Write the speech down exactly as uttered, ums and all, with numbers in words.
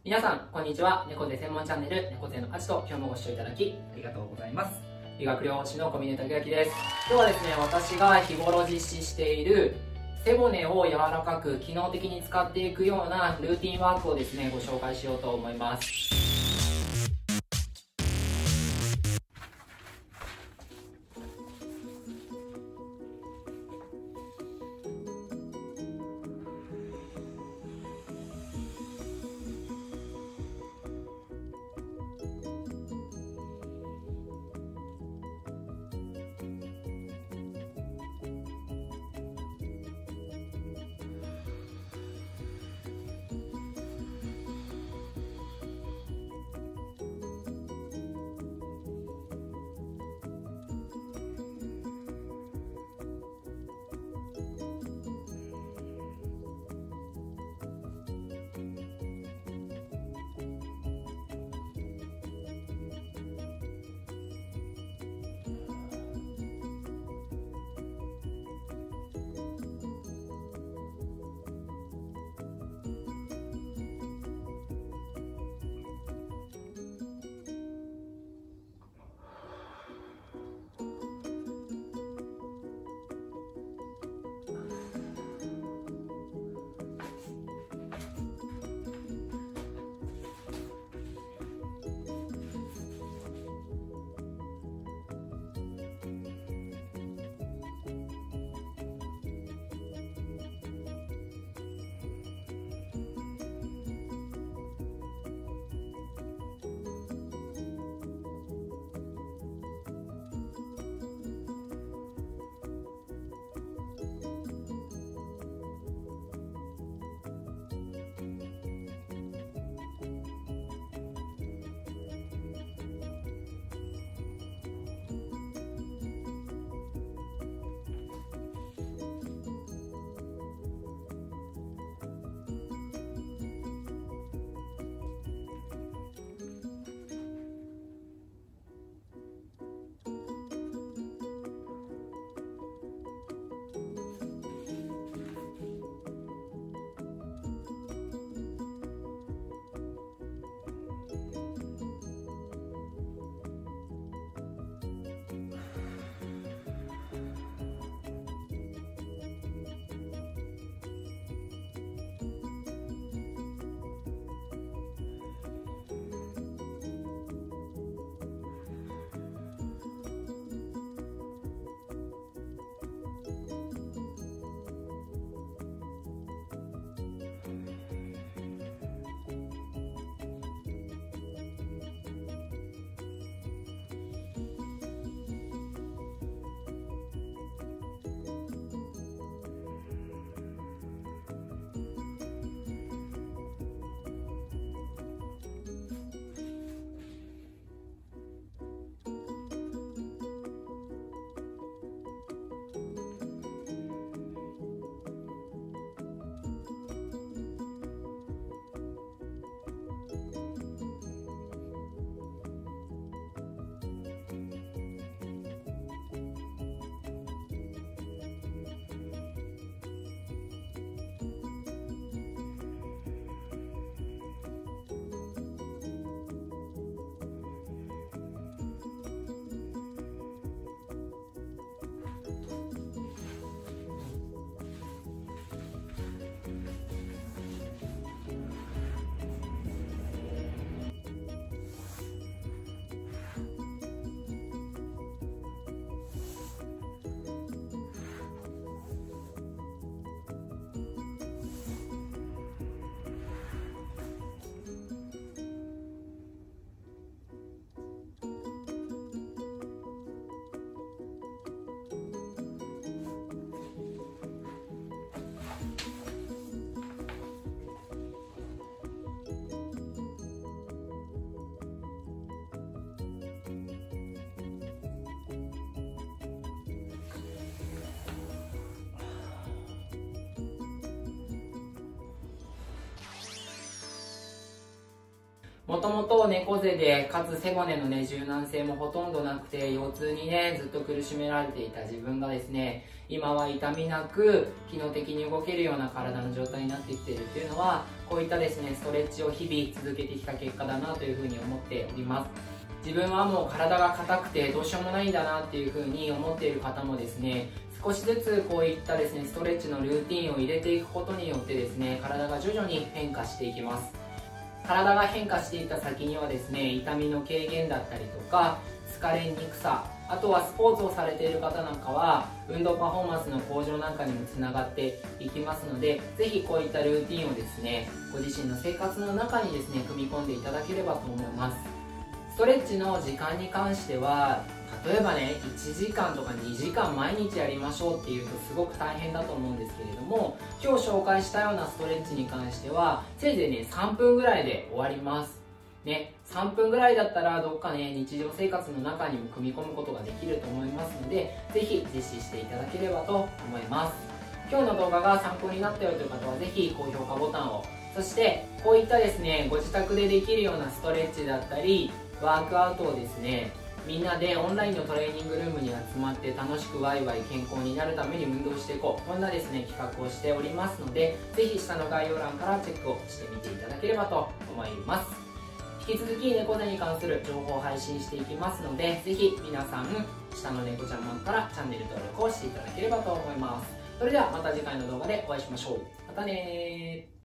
皆さん、こんにちは。猫背専門チャンネル、猫背のあちと、今日もご視聴いただき、ありがとうございます。理学療法士の小峰武明です。今日はですね、私が日頃実施している、背骨を柔らかく、機能的に使っていくようなルーティンワークをですね、ご紹介しようと思います。 もともと猫背で、かつ背骨のね、柔軟性もほとんどなくて、腰痛にね、ずっと苦しめられていた自分がですね、今は痛みなく、機能的に動けるような体の状態になってきているっていうのは、こういったですね、ストレッチを日々続けてきた結果だなというふうに思っております。自分はもう体が硬くてどうしようもないんだなっていうふうに思っている方もですね、少しずつこういったですね、ストレッチのルーティンを入れていくことによってですね、体が徐々に変化していきます。体が変化していった先にはですね、痛みの軽減だったりとか、疲れにくさ、あとはスポーツをされている方なんかは運動パフォーマンスの向上なんかにもつながっていきますので、ぜひこういったルーティンをですね、ご自身の生活の中にですね、組み込んでいただければと思います。ストレッチの時間に関しては、例えばね、いちじかんとかにじかん毎日やりましょうっていうとすごく大変だと思うんですけれども、今日紹介したようなストレッチに関してはせいぜいね、さんぷんぐらいで終わりますね。さんぷんぐらいだったらどっかね、日常生活の中にも組み込むことができると思いますので、ぜひ実施していただければと思います。今日の動画が参考になったよという方はぜひ高評価ボタンを、そしてこういったですね、ご自宅でできるようなストレッチだったりワークアウトをですね、みんなでオンラインのトレーニングルームに集まって楽しくワイワイ健康になるために運動していこう、こんなですね、企画をしておりますので、ぜひ下の概要欄からチェックをしてみていただければと思います。引き続き猫背に関する情報を配信していきますので、ぜひ皆さん下の猫ちゃんマークからチャンネル登録をしていただければと思います。それではまた次回の動画でお会いしましょう。またねー。